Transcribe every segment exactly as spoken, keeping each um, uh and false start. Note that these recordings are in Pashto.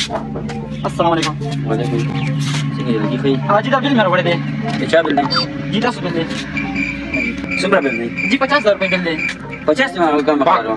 السلام علیکم. وعلیکم. څنګه یې خې؟ حاجی دا بیل مې راوړی دی. د چا بیل دی؟ جی تاسو بیل دی. څومره بیل دی؟ جی پچاس هزار روپۍ بیل دی. پچاس زره کم کړو.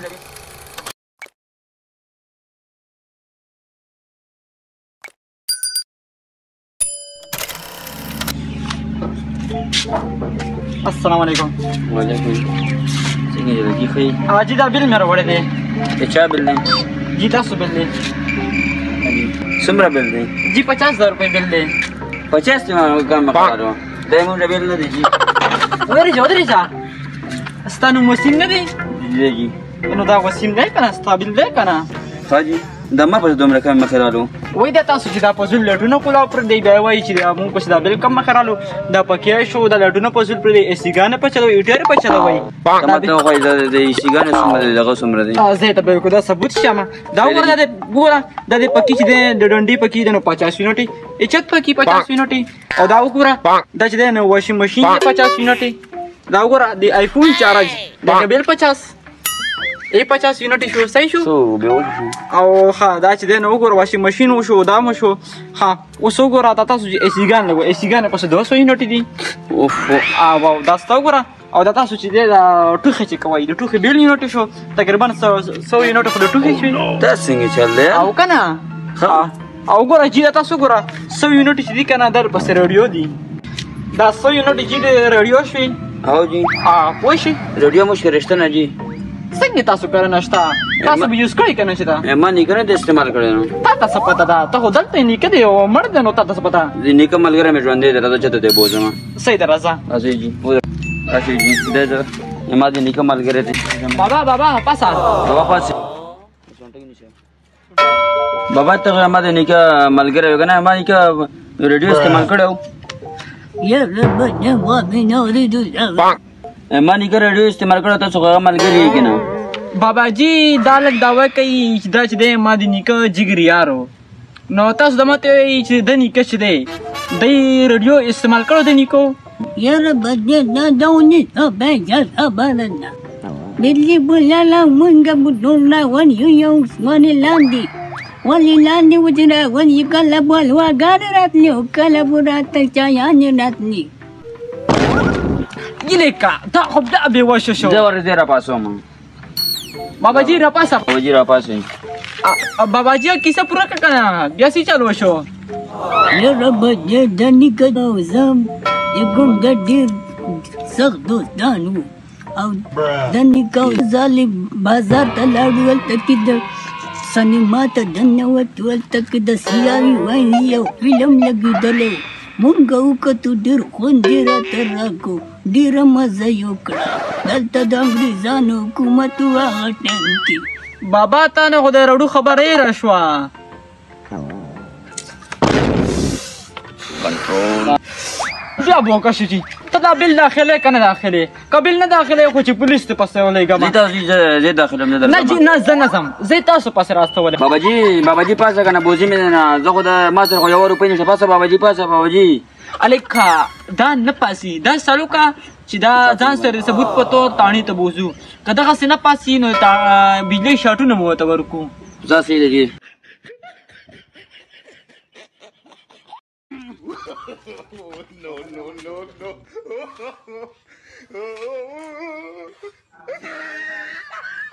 السلام علیکم. وعلیکم. څنګه یې خې؟ حاجی دا بیل مې راوړی دی. د چا بیل دی؟ جی تاسو بیل دی. څومره بیل دی؟ جی پچاس هزار روپۍ بیل دی. پچاس زره کم کړو. دایمون بیل نه دی. ودرېږه ودرېږه. ستا نوم وسیم نه دی؟ دیږي. نو دا وسیم دی که نه؟ ستا بیل دی که نه؟ حاجي دا ما په دومره کم مخې رالو. وایي دا تاسو چې دا په زول لټونه کولو پرېږدئ بیا وایي چې موږ پسې دا بیل کم مخې رالو دا پکې شو دا لټونه په زول پرېږدئ ایسیګانې په چلوئ ایټیرې په چلوئ. ته ماته وښایي دا د ایسیګانې څومره دی دغه څومره دی؟ زه یې ته بالکل دا ثبوت شم. دا وګوره دا د ګوره دا د پکې چې دی د ډنډې پکې دی نو پچاس یونټې اچت پکې پچاس یونټې او دا وګوره دا چې دی نو واشنګ مشین دی پچاس یونټې. دا وګوره د آیفون چارج دغه بیل پچاس ای پچاس یونټې شو صحیح شو. او ها دا چې دی نو وګوره واشنګ مشین وشو دا مو شو. ها اوس وګوره دا تاسو چې ایسیګان لګوئ ایسیګانې پسې دوه سوه یونټې دي. او دا ستا وګوره او دا تاسو چې دی دا ټوخې چې کوئ د ټوخې بیل یونټې شو تقریبا سوه یونټې خو د ټوخې شوې. دا څنګه چل دی؟ او که نه او ګوره جي دا تاسو ګوره سوه یونټې چې دي که نه دا پسې راډیو دي. دا سوه یونټې جي د راډیو شوې. او جي پوه شئ راډیو مو شته رښتنه جي؟ څنګه تاسو کرنه شته؟ تاسو به یوز کړئ که نه چې دا؟ ما نیکه نه دی استعمال کړی نو. تا ته څه پته ده؟ ته خو دلته نیکه دی او مړ دی نو تا ته څه پته؟ د نیکه ملګری مې ژوندی دی راځه چېرته دی بوځم. صحیح ده راځه. راځئ جي راشئ جي دی زه ما د نیکه ملګری دی. بابا بابا پاسه بابا پاسې بابا ته ما د نیکه ملګری وي که نه ما نیکه ریډیو استعمال کړی و. ما نیکه ریډیو استعمال کړی تاسو هغه ملګري یې که نه؟ بابا جي دا لږ دعوه کوي چې دا چې دی ما د نیکه جګر یار و نو تاسو دا ماته وایي چې د نیکه چې دی دی ریډیو استعمال کړی د نیکو. یاره بدې دا دونې بېجل خبرنه بلې بولاله مونږه بوټونه ونیو یو ونې لاندې ونې لاندې وجره ونې کله بولواګانې راتلې او کله به راته چایانې راتلې. ګیلې که دا خو دا بې وشه شو. زه ورځې راپاڅوم. بابا جي راپاسه. بابا جي راپاسئ. بابا جي کیسه پوره کړه که نه بیا څه چل وشو؟ یاره بدې د نیکه او زه د ګونګه ډېر سخت دوستان وو او د نیکه او زالې بازار ته لاړو هلته کې د سینما ته دننوتو هلته کې د سیاوي ویني یو فلم لګېدلی و. مونږ وکتو ډېر خوند یې راته راکړو ډېره مزه یې وکړه. دلته د انګریزانو حکومت و هغه ټایم کې. بابا تا نه خو د رډو خبره یې را شوه. بیا به وکړه جي ته دا بیل داخلې که نه داخلې؟ که بیل نه داخلې خو چې پولیس ته پسې ولېږم. زه تاسو زه داخلم نه نه جي نه زه نه ځم زه یې تاسو پسې راستولی. بابا جي بابا جي پاسه که نه بوځي مې نه زه خو د ما سره خو یوه روپۍ نشته. پاسه بابا جي پاسه بابا جي. الکه دا نه پاسي دا سړو که چې دا ځان سره ثبوت په تور تاڼي ته بوځو که دغسې نه پاسي نو بجلۍ شاټونه مو ورته ورکړو. ځه صحیح ده جي. no, no, no, no.